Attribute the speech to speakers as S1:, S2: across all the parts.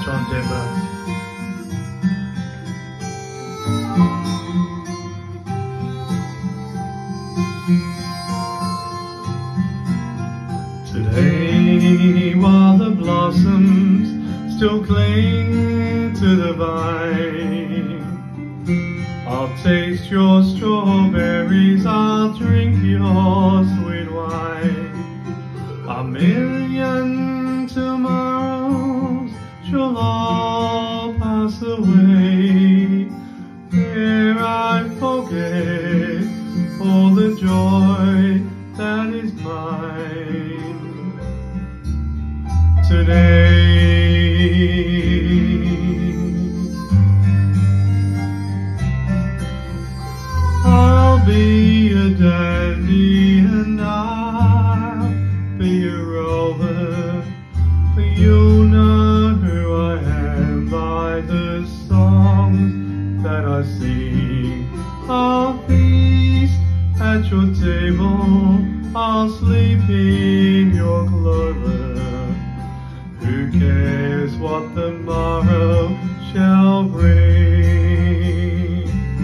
S1: Sean Denver. Today, while the blossoms still cling to the vine, I'll taste your strawberries, I'll drink your sweet wine. A million tomorrows shall all pass away ere I forget all the joy that is mine. Today, I'll be a dandy and I'll be a rover. You'll know who I am by the songs that I sing. I'll feast at your table, I'll sleep in your clover. Who cares what the morrow shall bring?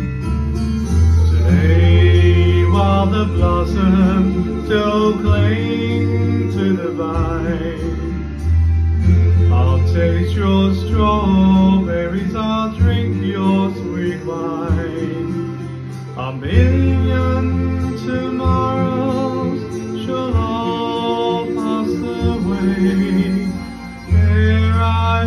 S1: Today, while the blossoms still cling to the vine, I'll taste your strawberries, I'll drink your sweet wine. A million tomorrows shall all pass away ere I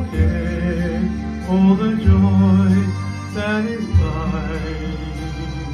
S1: forget all the joy that is mine.